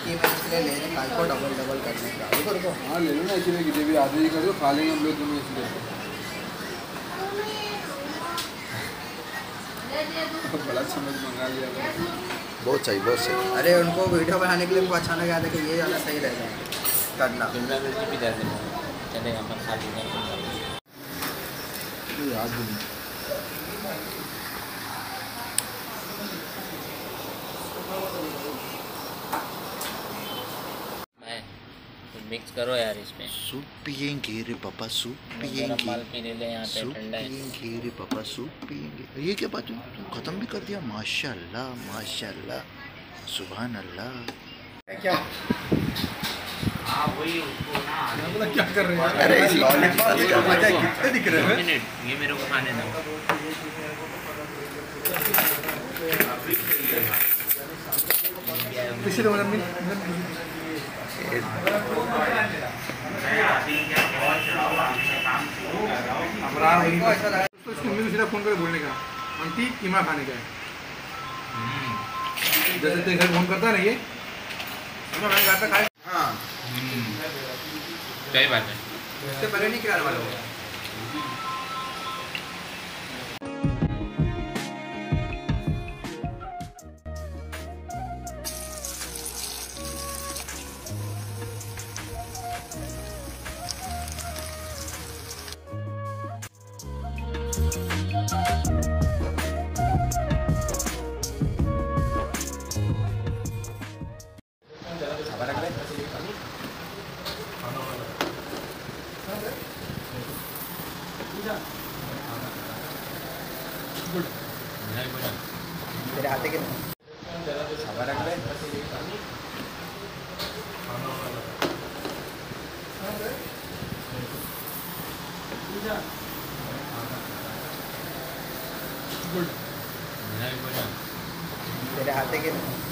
कि मैं इसलिए ले रही कल को डबल डबल करने का। रुको रुको, हाँ ले लो ना, इसलिए कि भी आधे ही कर दो, खा लेंगे हम लोग दोनों इसलिए। बड़ा चम्मच मंगा लिया बहुत सही बहुत सही। अरे उनको वीडियो बनाने के लिए उनको अचानक याद है कि ये ज़्यादा सही रहेगा करना। शिमला मिर्च भी दे देना, चलेगा अपन खा लेंगे। याद नहीं। मिक्स करो यार इसमें। सूप पियेंगे रे पापा, सूप पियेंगे, माल पीने ले यहाँ पे सूप ठंडा है। पियेंगे रे पापा, सूप पियेंगे। ये क्या बात है, तुम खत्म भी कर दिया। माशाल्लाह माशाल्लाह, सुभान अल्लाह। क्या क्या कर रहे हैं? अरे इस लॉलीपॉप का मजा कितने दिख रहे हैं। ये मेरे को खाने दो। सीधा फोन कर बोलने का आंटी कीमा खाने का है। जैसे तेरे घर फोन करता है ना ये कीमा खाने का खाए। हाँ सही बात है। इससे पहले नहीं खिलाने वाला होगा। तेरे हाथे के साबर रख ले। तेरे हाथे के